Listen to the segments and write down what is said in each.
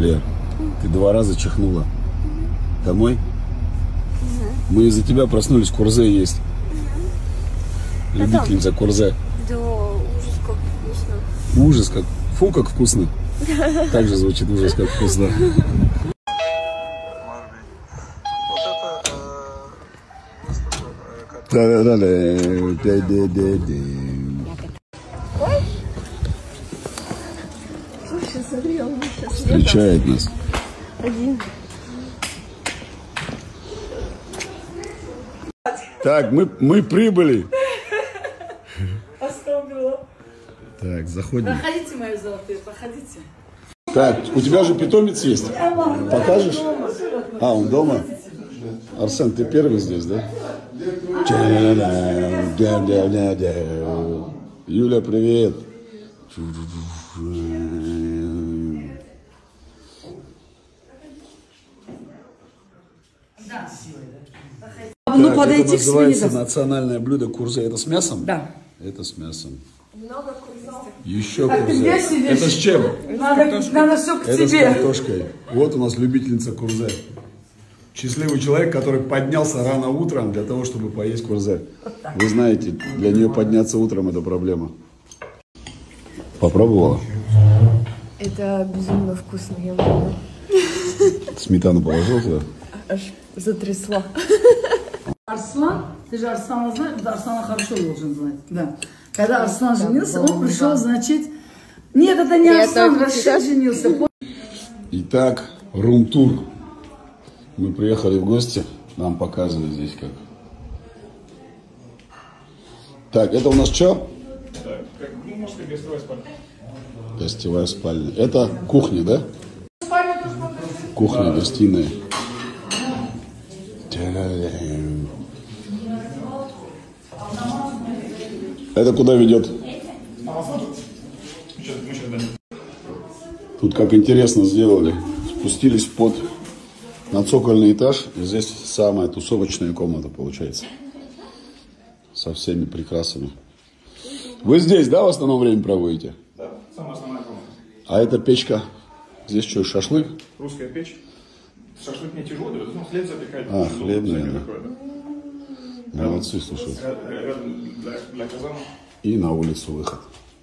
Лер, ты 2 раза чихнула. Домой? Мы из-за тебя проснулись, курзе есть. Любительница курзе. Да, ужас, как вкусно. Ужас, как... Фу, как вкусно. Так же звучит ужас, как вкусно. Слушай, смотри, он сейчас Встречает нас. один. Так, мы прибыли. Оставила. Так, заходим. Проходите, мои золотые, проходите. Так, у тебя же питомец есть. Покажешь? А, он дома? Арсен, ты первый здесь, да? Юля, привет. Ну, Так, подойти это к называется свиньи. национальное блюдо курзе. Это с мясом? Да. Это с мясом. Много курсов. Еще Так, ты курзе. где сидишь? Это с чем? Надо все к Это с тебе. картошкой. Вот у нас любительница курзе. Счастливый человек, который поднялся рано утром для того, чтобы поесть курзе. Вы знаете, для нее подняться утром – это проблема. Попробовала? Это безумно вкусно, я думаю. Сметану положил туда? Аж затрясла. Арслан, ты же Арслана знаешь, да, Арслана хорошо должен знать. Да. Когда Арслан женился, он пришел, значит... Нет, это не Арслан, Рашид женился. Итак, рум-тур. Мы приехали в гости, нам показывают здесь как. Так, это у нас что? Ну, может, и гостевая спальня. Гостевая спальня. Это кухня, да? Кухня, гостиная. Это куда ведет? Тут как интересно сделали. Спустились на цокольный этаж. И здесь самая тусовочная комната получается. Со всеми прекрасами. Вы здесь, да, в основном время проводите? Да, самая основная комната. А эта печка, здесь что, шашлык? Русская печь. Шашлык не тяжелый, ну, хлеб запекать. А, хлеб, наверное. Такое, да. Молодцы, слушай. Рядом для казана. И на улицу выход.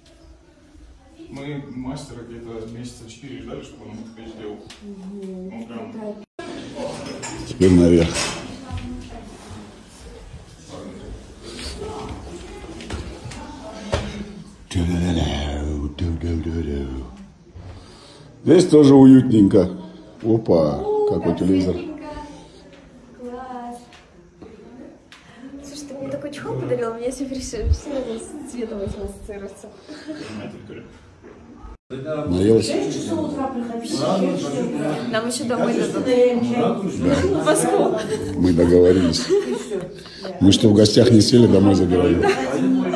Мы мастера где-то месяца 4 ждали, чтобы он эту печь сделал. Он прям... Теперь наверх. Здесь тоже уютненько. Опа, какой телевизор. Класс. Слушай, ты мне такой чехол подарил, у меня все с цветом этим ассоциируется. Наелась? Нам еще домой дадут. Да. В Москву. Мы договорились. Мы что в гостях не сели, домой забираем.